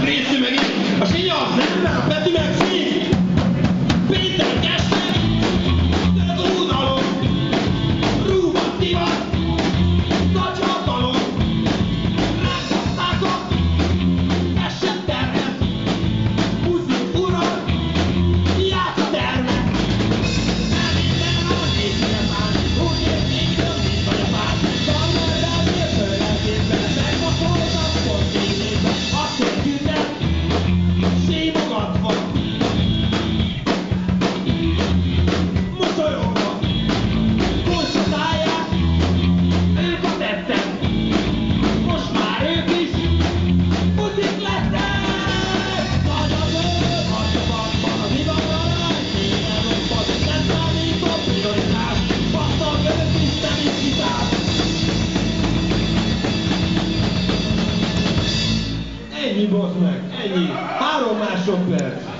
Részű meg itt. A Sinya az nem, mert a Peti meg szív. Péter Kessek, Rúdalom, Rúvat divat, nagy hatalom, rákasztákok, essen termet, Muzik uram, játsz termet. Nem minden a nézőre már, úgy érték több, mint vagy a pár. Tanulj belőle, fölelképpen, megvakoltak, pont nézésben, azt értjük, szívogatva, mosolyogva, konstatálják, ők a tettek, most már ők is buzik lettek! Nagy az ő, nagy a bakban, a divatlalány, minden roppad, nem számított prioritás, pattan ők is nem is kitár. Ennyi, bozd meg, ennyi, 3 másodperc.